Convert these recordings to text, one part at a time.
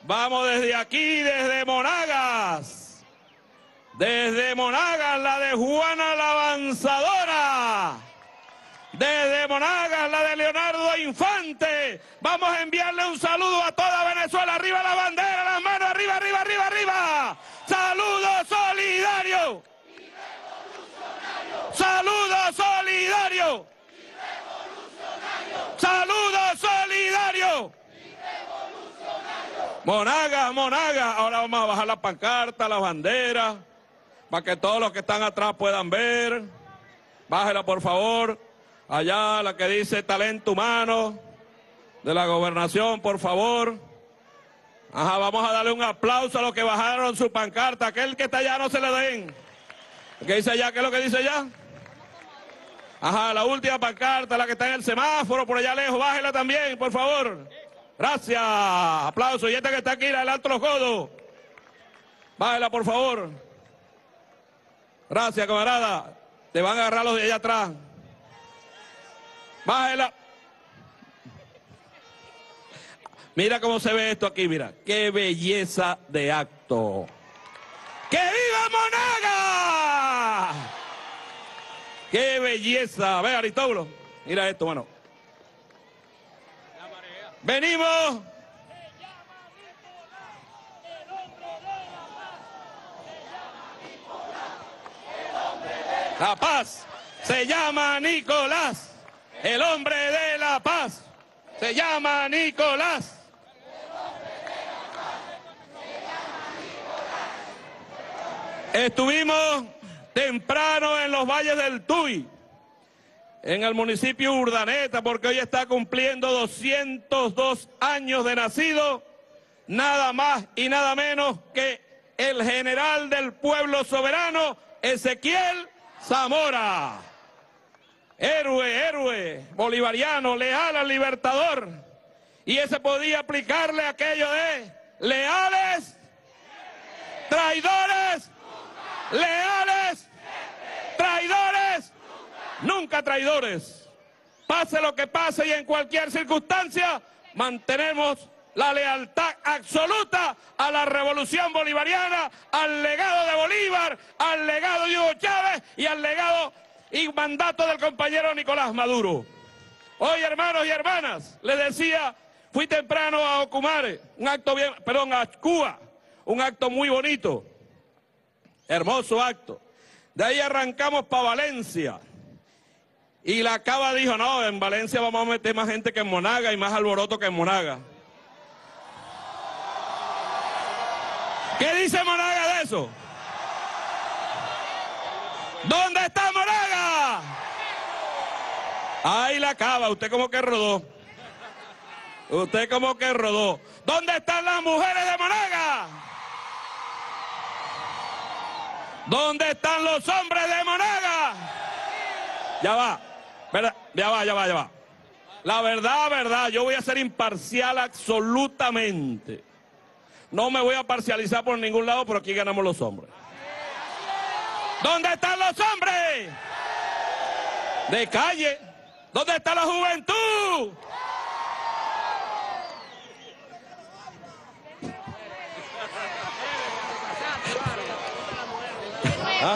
Vamos desde aquí, desde Monagas. Desde Monagas, la de Juana la Avanzadora. Desde Monagas, la de Leonardo Infante. Vamos a enviarle un saludo a toda Venezuela. Arriba la bandera, las manos arriba, arriba, arriba, arriba. ¡Saludo solidario! ¡Saludo solidario! ¡Saludo solidario! Monagas, Monagas. Ahora vamos a bajar la pancarta, las banderas, para que todos los que están atrás puedan ver. Bájela, por favor. Allá la que dice talento humano de la gobernación, por favor. Ajá, vamos a darle un aplauso a los que bajaron su pancarta. Aquel que está allá no se le den. ¿Qué dice allá? ¿Qué es lo que dice allá? Ajá, la última pancarta, la que está en el semáforo, por allá lejos. Bájela también, por favor. Gracias. Aplauso. Y esta que está aquí, la del Alto Los Codos. Bájela, por favor. Gracias, camarada. Te van a agarrar los de allá atrás. Bájela. Mira cómo se ve esto aquí, mira. Qué belleza de acto. ¡Que viva Monagas! ¡Qué belleza! Ve, Aristóbulo. Mira esto, mano. Venimos. La paz se llama Nicolás. El hombre de la paz se llama Nicolás. Estuvimos temprano en los valles del Tuy, en el municipio Urdaneta, porque hoy está cumpliendo 202 años de nacido, nada más y nada menos que el general del pueblo soberano, Ezequiel Zamora. Héroe, héroe, bolivariano, leal al libertador. Y ese podía aplicarle aquello de leales, traidores, leales, traidores, nunca traidores. Pase lo que pase y en cualquier circunstancia, mantenemos la lealtad absoluta a la revolución bolivariana, al legado de Bolívar, al legado de Hugo Chávez y al legado y mandato del compañero Nicolás Maduro. Hoy, hermanos y hermanas, les decía, fui temprano a Ocumare, a Cuba, un acto muy bonito, hermoso acto. De ahí arrancamos para Valencia. Y la Cava dijo, no, en Valencia vamos a meter más gente que en Monagas y más alboroto que en Monagas. ¿Qué dice Monagas de eso? ¿Dónde está Monagas? Ahí la Cava, usted como que rodó. Usted como que rodó. ¿Dónde están las mujeres de Monagas? ¿Dónde están los hombres de Monagas? Ya va, ¿verdad? Ya va. La verdad, yo voy a ser imparcial absolutamente. No me voy a parcializar por ningún lado, pero aquí ganamos los hombres. ¿Dónde están los hombres? De calle. ¿Dónde está la juventud? ¿Ah?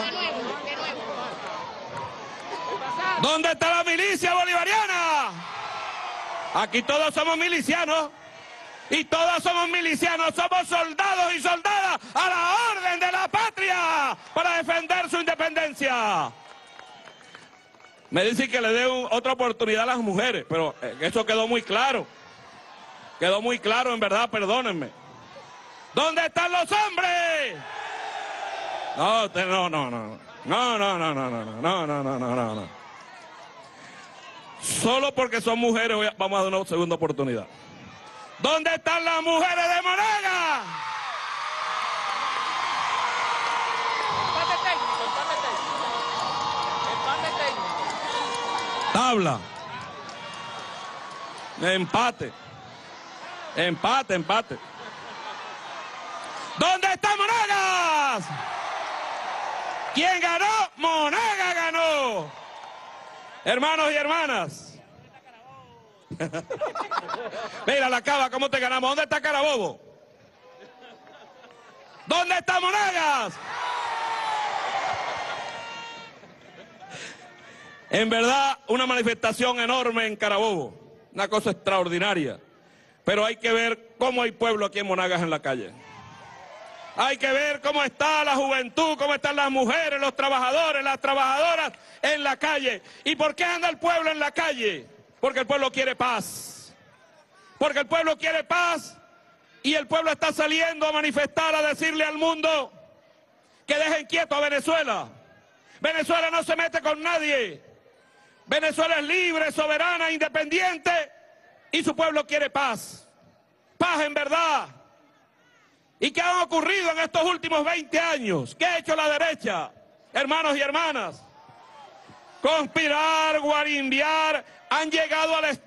¿Dónde está la milicia bolivariana? Aquí todos somos milicianos. Y todos somos milicianos, somos soldados y soldadas a la orden de la patria para defender su independencia. Me dicen que le dé otra oportunidad a las mujeres, pero eso quedó muy claro. Quedó muy claro, en verdad, perdónenme. ¿Dónde están los hombres? No. Solo porque son mujeres vamos a dar una segunda oportunidad. ¿Dónde están las mujeres de Monagas? Tabla. Empate. ¿Dónde está Monagas? ¿Quién ganó? Monagas ganó. Hermanos y hermanas. Mira la Cava, ¿cómo te ganamos? ¿Dónde está Carabobo? ¿Dónde está Monagas? En verdad, una manifestación enorme en Carabobo, una cosa extraordinaria. Pero hay que ver cómo hay pueblo aquí en Monagas en la calle. Hay que ver cómo está la juventud, cómo están las mujeres, los trabajadores, las trabajadoras en la calle. ¿Y por qué anda el pueblo en la calle? Porque el pueblo quiere paz. Porque el pueblo quiere paz y el pueblo está saliendo a manifestar, a decirle al mundo que dejen quieto a Venezuela. Venezuela no se mete con nadie. Venezuela es libre, soberana, independiente y su pueblo quiere paz. Paz en verdad. ¿Y qué ha ocurrido en estos últimos 20 años? ¿Qué ha hecho la derecha, hermanos y hermanas? Conspirar, guarimbiar, han llegado al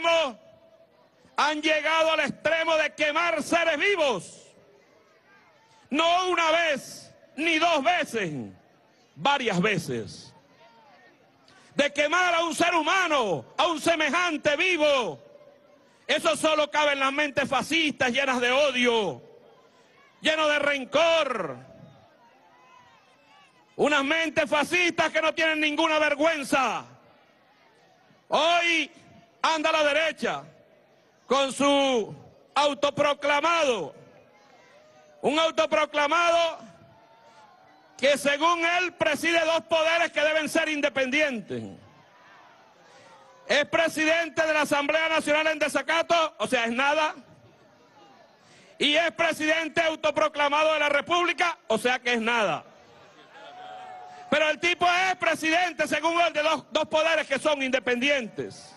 extremo de quemar seres vivos. No una vez, ni dos veces, varias veces. De quemar a un ser humano, a un semejante vivo. Eso solo cabe en las mentes fascistas llenas de odio, lleno de rencor. Unas mentes fascistas que no tienen ninguna vergüenza. Hoy anda la derecha con su autoproclamado, un autoproclamado que según él preside dos poderes que deben ser independientes. Es presidente de la Asamblea Nacional en desacato, o sea, es nada. Y es presidente autoproclamado de la República, o sea que es nada. Pero el tipo es presidente, según él, de dos poderes que son independientes.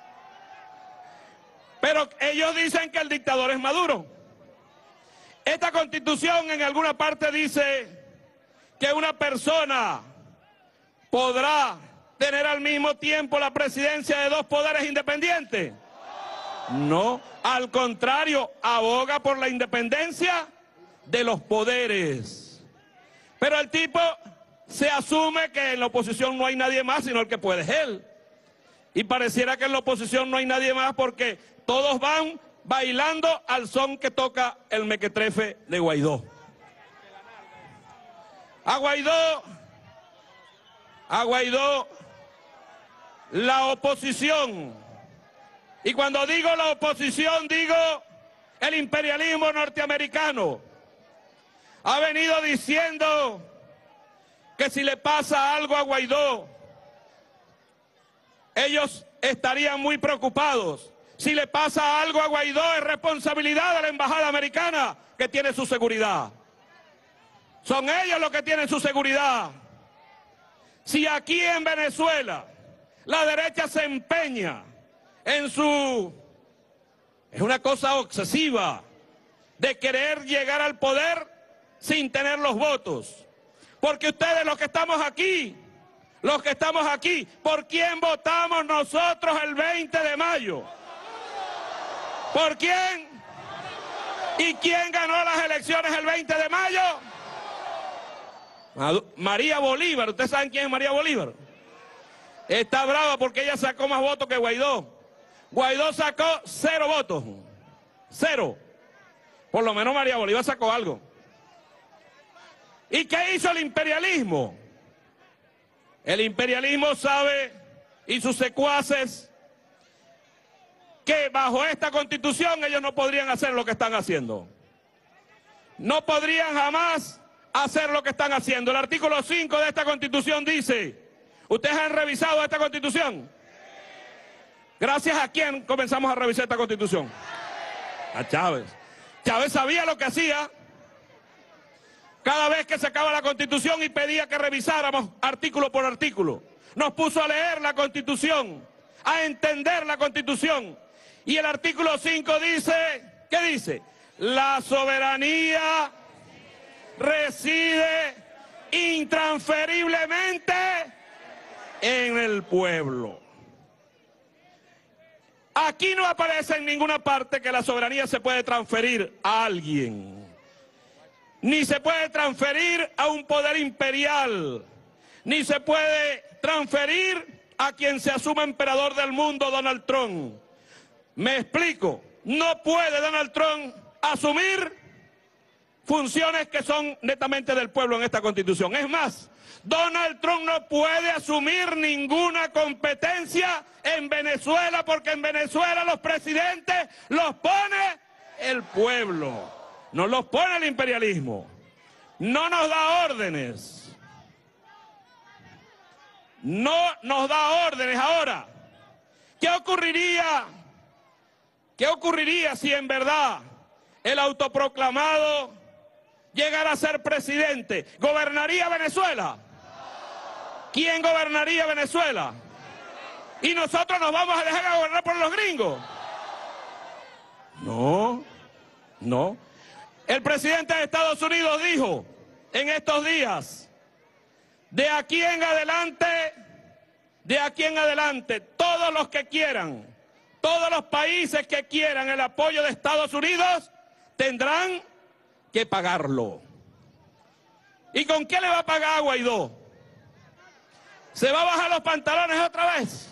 Pero ellos dicen que el dictador es Maduro. Esta Constitución en alguna parte dice que una persona podrá tener al mismo tiempo la presidencia de dos poderes independientes. No, al contrario, aboga por la independencia de los poderes. Pero el tipo se asume que en la oposición no hay nadie más sino el que puede es él. Y pareciera que en la oposición no hay nadie más porque todos van bailando al son que toca el mequetrefe de Guaidó. A Guaidó, la oposición, y cuando digo la oposición digo el imperialismo norteamericano, ha venido diciendo que si le pasa algo a Guaidó, ellos estarían muy preocupados. Si le pasa algo a Guaidó es responsabilidad de la embajada americana que tiene su seguridad. Son ellos los que tienen su seguridad. Si aquí en Venezuela la derecha se empeña en es una cosa obsesiva de querer llegar al poder sin tener los votos. Porque ustedes los que estamos aquí, ¿por quién votamos nosotros el 20 de mayo? ¿Por quién? ¿Y quién ganó las elecciones el 20 de mayo? María Bolívar. ¿Ustedes saben quién es María Bolívar? Está brava porque ella sacó más votos que Guaidó. Guaidó sacó 0 votos. 0. Por lo menos María Bolívar sacó algo. ¿Y qué hizo el imperialismo? El imperialismo sabe, y sus secuaces, que bajo esta Constitución ellos no podrían hacer lo que están haciendo. No podrían jamás hacer lo que están haciendo. El artículo 5 de esta Constitución dice, ¿ustedes han revisado esta Constitución? ¿Gracias a quién comenzamos a revisar esta Constitución? A Chávez. Chávez sabía lo que hacía. Cada vez que sacaba la Constitución y pedía que revisáramos artículo por artículo, nos puso a leer la Constitución, a entender la Constitución. Y el artículo 5 dice, ¿qué dice? La soberanía reside intransferiblemente en el pueblo. Aquí no aparece en ninguna parte que la soberanía se puede transferir a alguien, ni se puede transferir a un poder imperial, ni se puede transferir a quien se asuma emperador del mundo, Donald Trump. Me explico, no puede Donald Trump asumir funciones que son netamente del pueblo en esta Constitución. Es más, Donald Trump no puede asumir ninguna competencia en Venezuela porque en Venezuela los presidentes los pone el pueblo, no los pone el imperialismo. No nos da órdenes. No nos da órdenes. Ahora, ¿qué ocurriría si en verdad el autoproclamado llegara a ser presidente? ¿Gobernaría Venezuela? ¿Quién gobernaría Venezuela? ¿Y nosotros nos vamos a dejar gobernar por los gringos? No, no. El presidente de Estados Unidos dijo en estos días, de aquí en adelante, todos los que quieran, todos los países que quieran el apoyo de Estados Unidos tendrán que pagarlo. ¿Y con qué le va a pagar a Guaidó? ¿Se va a bajar los pantalones otra vez?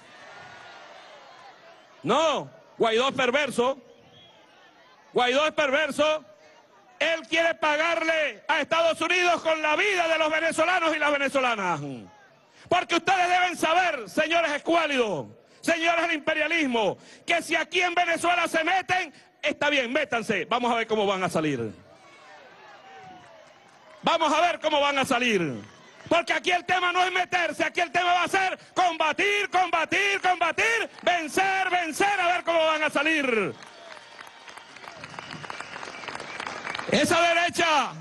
No, Guaidó es perverso. Guaidó es perverso. Él quiere pagarle a Estados Unidos con la vida de los venezolanos y las venezolanas. Porque ustedes deben saber, señores escuálidos, señores del imperialismo, que si aquí en Venezuela se meten, está bien, métanse. Vamos a ver cómo van a salir. Vamos a ver cómo van a salir. Porque aquí el tema no es meterse, aquí el tema va a ser combatir, combatir, combatir, vencer, vencer, a ver cómo van a salir. Esa derecha,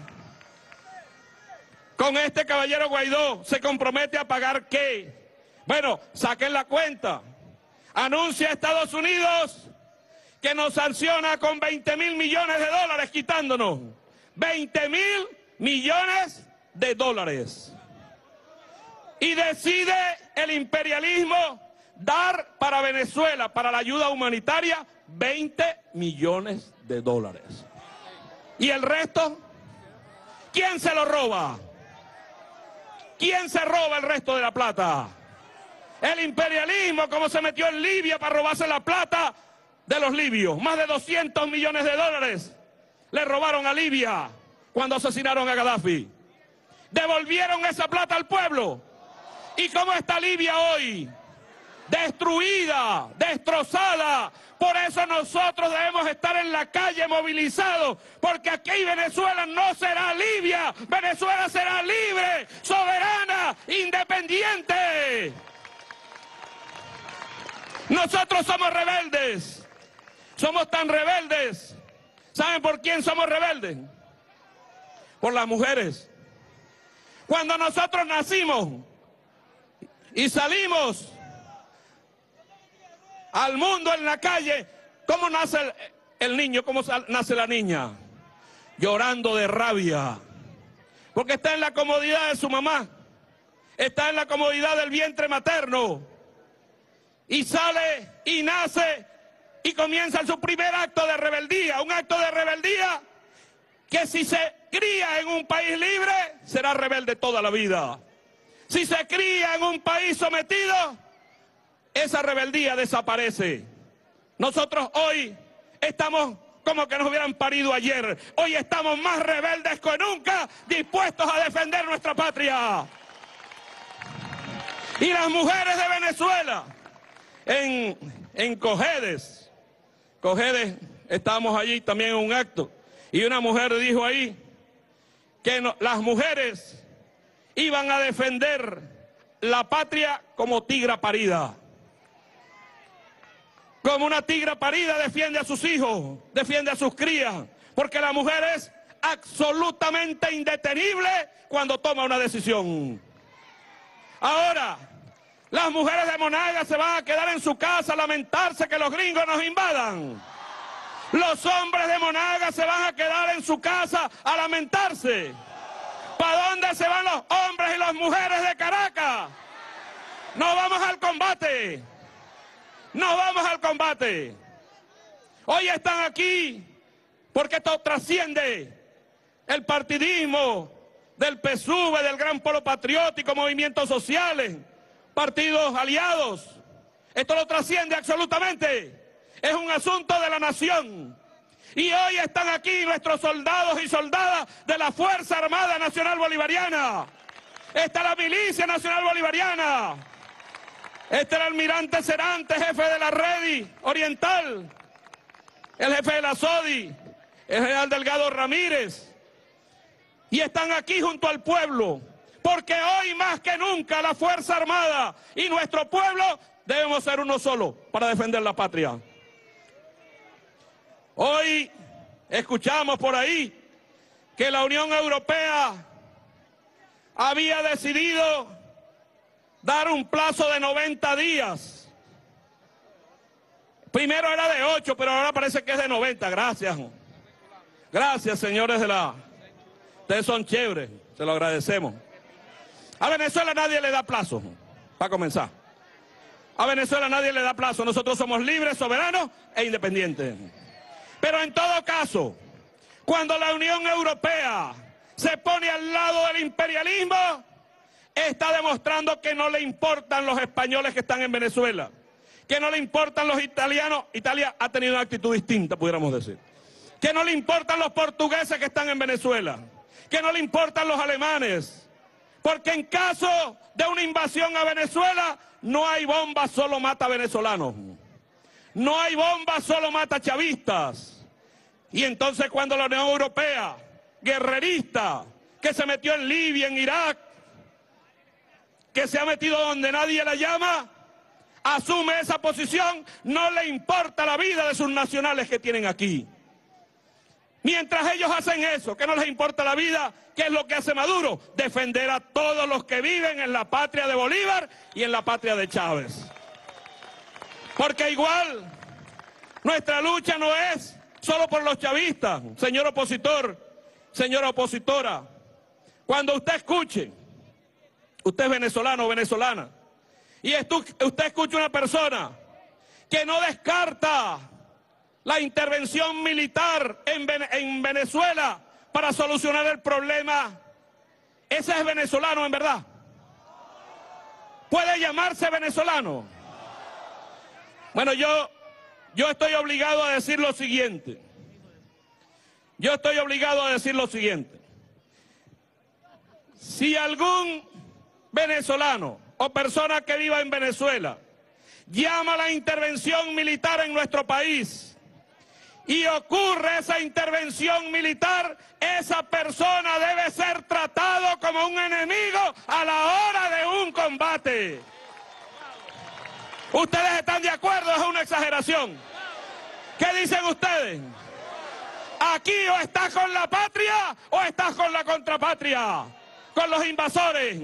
con este caballero Guaidó, se compromete a pagar ¿qué? Bueno, saquen la cuenta. Anuncia Estados Unidos que nos sanciona con 20.000 millones de dólares quitándonos. 20.000 millones de dólares. Y decide el imperialismo dar para Venezuela, para la ayuda humanitaria, 20 millones de dólares. ¿Y el resto? ¿Quién se lo roba? ¿Quién se roba el resto de la plata? El imperialismo, como se metió en Libia para robarse la plata de los libios. Más de 200 millones de dólares le robaron a Libia cuando asesinaron a Gaddafi. ¿Devolvieron esa plata al pueblo? ¿Y cómo está Libia hoy? Destruida, destrozada. Por eso nosotros debemos estar en la calle movilizados, porque aquí Venezuela no será Libia, Venezuela será libre, soberana, independiente. Nosotros somos rebeldes, somos tan rebeldes. ¿Saben por quién somos rebeldes? Por las mujeres. Cuando nosotros nacimos y salimos al mundo en la calle, ¿cómo nace el niño? ¿Cómo nace la niña? Llorando de rabia, porque está en la comodidad de su mamá, está en la comodidad del vientre materno, y sale y nace y comienza su primer acto de rebeldía, un acto de rebeldía que si se cría en un país libre, será rebelde toda la vida. Si se cría en un país sometido, esa rebeldía desaparece. Nosotros hoy estamos como que nos hubieran parido ayer. Hoy estamos más rebeldes que nunca, dispuestos a defender nuestra patria. Y las mujeres de Venezuela, en Cojedes, estábamos allí también en un acto, y una mujer dijo ahí que las mujeres iban a defender la patria como tigra parida. Como una tigra parida defiende a sus hijos, defiende a sus crías, porque la mujer es absolutamente indetenible cuando toma una decisión. Ahora, las mujeres de Monagas se van a quedar en su casa a lamentarse que los gringos nos invadan. Los hombres de Monagas se van a quedar en su casa a lamentarse. ¿Para dónde se van los hombres y las mujeres de Caracas? No vamos al combate. No vamos al combate. Hoy están aquí porque esto trasciende el partidismo del PSUV, del Gran Polo Patriótico, movimientos sociales, partidos aliados. Esto lo trasciende absolutamente. Es un asunto de la nación. Y hoy están aquí nuestros soldados y soldadas de la Fuerza Armada Nacional Bolivariana. Está la Milicia Nacional Bolivariana. Está el almirante Cerante, jefe de la Redi Oriental. El jefe de la SODI, el general Delgado Ramírez. Y están aquí junto al pueblo. Porque hoy más que nunca la Fuerza Armada y nuestro pueblo debemos ser uno solo para defender la patria. Hoy escuchamos por ahí que la Unión Europea había decidido dar un plazo de 90 días. Primero era de 8, pero ahora parece que es de 90. Gracias. Gracias, señores de la... Ustedes son chéveres, se lo agradecemos. A Venezuela nadie le da plazo, para comenzar. A Venezuela nadie le da plazo. Nosotros somos libres, soberanos e independientes. Pero en todo caso, cuando la Unión Europea se pone al lado del imperialismo, está demostrando que no le importan los españoles que están en Venezuela, que no le importan los italianos. Italia ha tenido una actitud distinta, pudiéramos decir. Que no le importan los portugueses que están en Venezuela, que no le importan los alemanes, porque en caso de una invasión a Venezuela, no hay bomba, solo mata venezolanos. No hay bomba, solo mata chavistas. Y entonces cuando la Unión Europea, guerrerista, que se metió en Libia, en Irak, que se ha metido donde nadie la llama, asume esa posición, no le importa la vida de sus nacionales que tienen aquí. Mientras ellos hacen eso, que no les importa la vida, ¿qué es lo que hace Maduro? Defender a todos los que viven en la patria de Bolívar y en la patria de Chávez. Porque igual, nuestra lucha no es solo por los chavistas, señor opositor, señora opositora. Cuando usted escuche, usted es venezolano o venezolana, y usted escucha una persona que no descarta la intervención militar en Venezuela para solucionar el problema, ese es venezolano en verdad. ¿Puede llamarse venezolano? Bueno, yo estoy obligado a decir lo siguiente. Yo estoy obligado a decir lo siguiente. Si algún venezolano o persona que viva en Venezuela llama a la intervención militar en nuestro país y ocurre esa intervención militar, esa persona debe ser tratado como un enemigo a la hora de un combate. ¿Ustedes están de acuerdo? Es una exageración. ¿Qué dicen ustedes? Aquí o estás con la patria o estás con la contrapatria, con los invasores.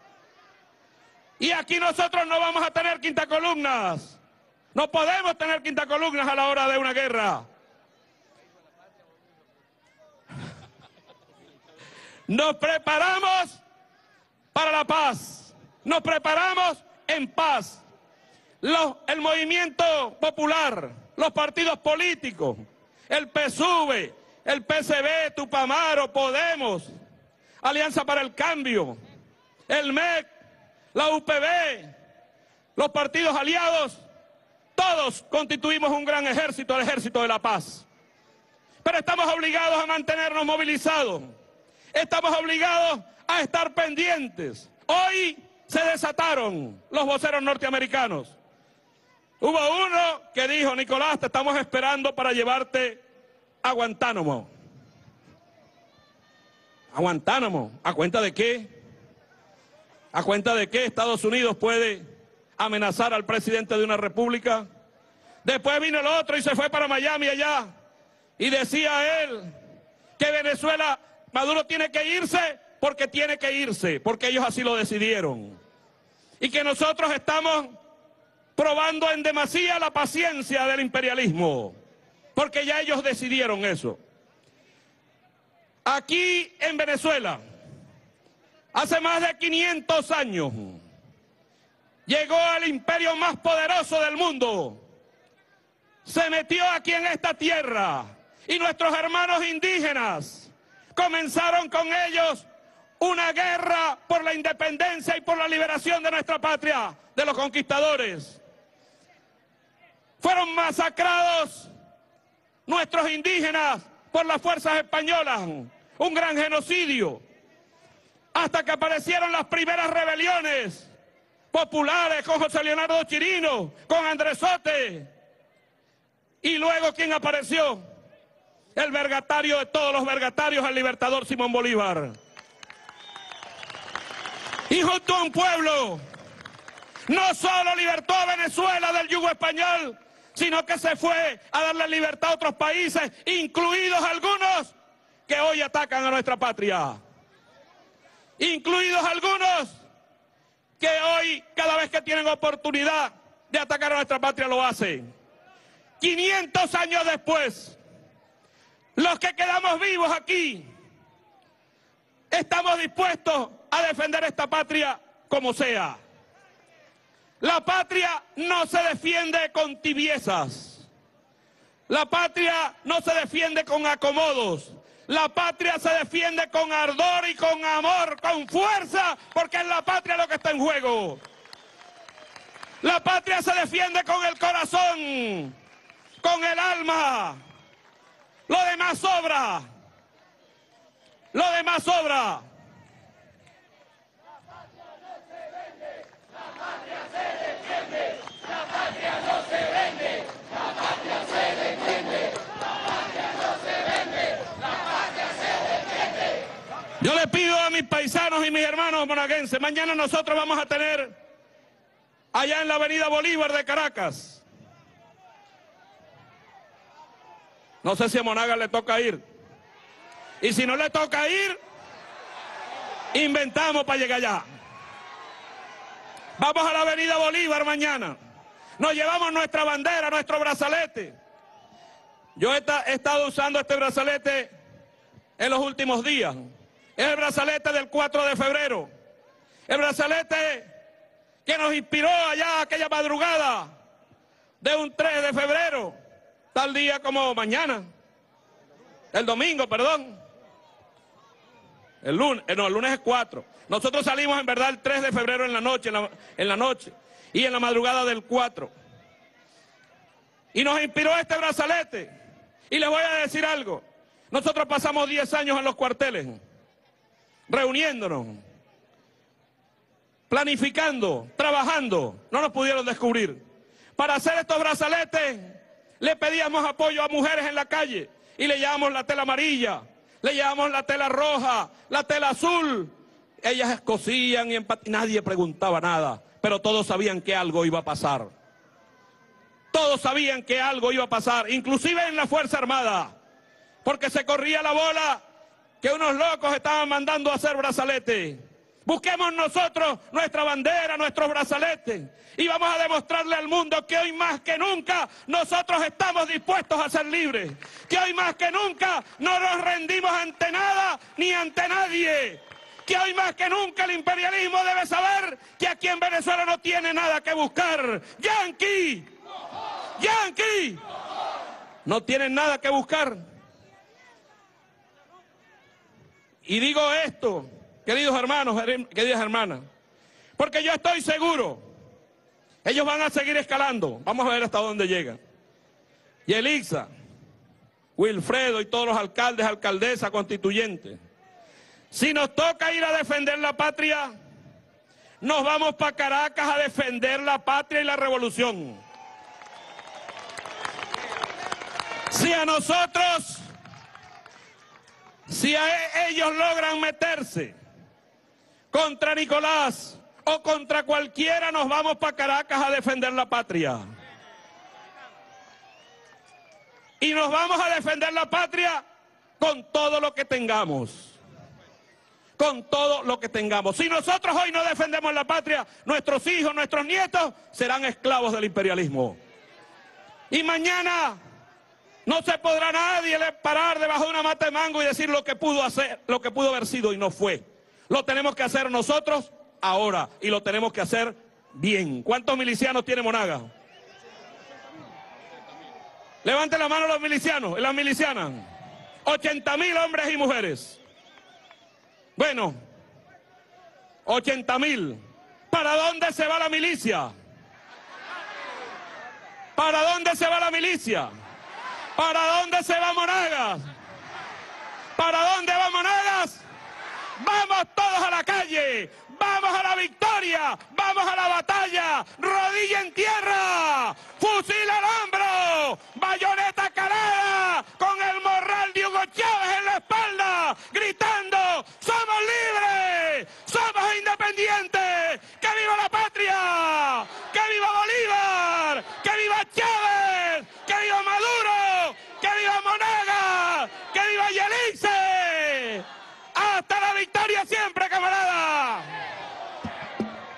Y aquí nosotros no vamos a tener quintacolumnas. No podemos tener quintacolumnas a la hora de una guerra. Nos preparamos para la paz. Nos preparamos en paz. El movimiento popular, los partidos políticos, el PSUV, el PCB, Tupamaro, Podemos, Alianza para el Cambio, el MEC, la UPB, los partidos aliados, todos constituimos un gran ejército, el ejército de la paz. Pero estamos obligados a mantenernos movilizados, estamos obligados a estar pendientes. Hoy se desataron los voceros norteamericanos. Hubo uno que dijo: Nicolás, te estamos esperando para llevarte a Guantánamo. ¿A Guantánamo? ¿A cuenta de qué? ¿A cuenta de qué Estados Unidos puede amenazar al presidente de una república? Después vino el otro y se fue para Miami allá. Y decía él que Venezuela, Maduro tiene que irse, porque ellos así lo decidieron. Y que nosotros estamos probando en demasía la paciencia del imperialismo, porque ya ellos decidieron eso. Aquí en Venezuela, hace más de 500 años, llegó el imperio más poderoso del mundo, se metió aquí en esta tierra, y nuestros hermanos indígenas comenzaron con ellos una guerra por la independencia y por la liberación de nuestra patria, de los conquistadores. Fueron masacrados nuestros indígenas por las fuerzas españolas, un gran genocidio, hasta que aparecieron las primeras rebeliones populares con José Leonardo Chirino, con Andresote. Y luego, ¿quién apareció? El vergatario de todos los vergatarios, el libertador Simón Bolívar. Y junto a un pueblo, no solo libertó a Venezuela del yugo español, sino que se fue a darle libertad a otros países, incluidos algunos que hoy atacan a nuestra patria. Incluidos algunos que hoy, cada vez que tienen oportunidad de atacar a nuestra patria, lo hacen. 500 años después, los que quedamos vivos aquí, estamos dispuestos a defender esta patria como sea. La patria no se defiende con tibiezas. La patria no se defiende con acomodos. La patria se defiende con ardor y con amor, con fuerza, porque es la patria lo que está en juego. La patria se defiende con el corazón, con el alma. Lo demás sobra. Lo demás sobra. La patria no se vende, la patria se defiende. La patria no se vende, la patria se defiende. La patria no se vende, la patria se defiende. Yo le pido a mis paisanos y mis hermanos monaguenses, mañana nosotros vamos a tener allá en la avenida Bolívar de Caracas. No sé si a Monagas le toca ir. Y si no le toca ir, inventamos para llegar allá. Vamos a la avenida Bolívar mañana. Nos llevamos nuestra bandera, nuestro brazalete. Yo he estado usando este brazalete en los últimos días. Es el brazalete del 4 de febrero. El brazalete que nos inspiró allá aquella madrugada de un 3 de febrero. Tal día como mañana, el domingo, perdón, el lunes es 4. Nosotros salimos en verdad el 3 de febrero en la noche y en la madrugada del 4. Y nos inspiró este brazalete. Y les voy a decir algo, nosotros pasamos 10 años en los cuarteles, reuniéndonos, planificando, trabajando, no nos pudieron descubrir. Para hacer estos brazaletes, le pedíamos apoyo a mujeres en la calle y le llevamos la tela amarilla, le llevamos la tela roja, la tela azul. Ellas cosían y nadie preguntaba nada, pero todos sabían que algo iba a pasar. Todos sabían que algo iba a pasar, inclusive en la Fuerza Armada, porque se corría la bola que unos locos estaban mandando a hacer brazaletes. Busquemos nosotros nuestra bandera, nuestros brazaletes, y vamos a demostrarle al mundo que hoy más que nunca nosotros estamos dispuestos a ser libres, que hoy más que nunca no nos rendimos ante nada ni ante nadie, que hoy más que nunca el imperialismo debe saber que aquí en Venezuela no tiene nada que buscar. ¡Yanqui! ¡Yanqui! No tienen nada que buscar. Y digo esto, queridos hermanos, queridas hermanas, porque yo estoy seguro, ellos van a seguir escalando, vamos a ver hasta dónde llegan. Y Elixa, Wilfredo y todos los alcaldes, alcaldesas, constituyentes, si nos toca ir a defender la patria, nos vamos para Caracas a defender la patria y la revolución. Si a nosotros, si a ellos logran meterse contra Nicolás o contra cualquiera, nos vamos para Caracas a defender la patria. Y nos vamos a defender la patria con todo lo que tengamos. Con todo lo que tengamos. Si nosotros hoy no defendemos la patria, nuestros hijos, nuestros nietos serán esclavos del imperialismo. Y mañana no se podrá nadie parar debajo de una mata de mango y decir lo que pudo hacer, lo que pudo haber sido y no fue. Lo tenemos que hacer nosotros ahora y lo tenemos que hacer bien. ¿Cuántos milicianos tiene Monagas? Levanten la mano los milicianos y las milicianas. 80.000 hombres y mujeres. Bueno, 80.000. ¿Para dónde se va la milicia? ¿Para dónde se va la milicia? ¿Para dónde se va Monagas? ¿Para dónde va Monagas? ¡Vamos todos a la calle! ¡Vamos a la victoria! ¡Vamos a la batalla! ¡Rodilla en tierra! ¡Fusil al hombro! ¡Bayoneta calada! ¡Con el morral de Hugo Chávez en la espalda! ¡Gritando! ¡Somos libres! ¡Somos independientes! ¡Que viva la patria! ¡Que viva Bolívar! ¡Que viva Chávez!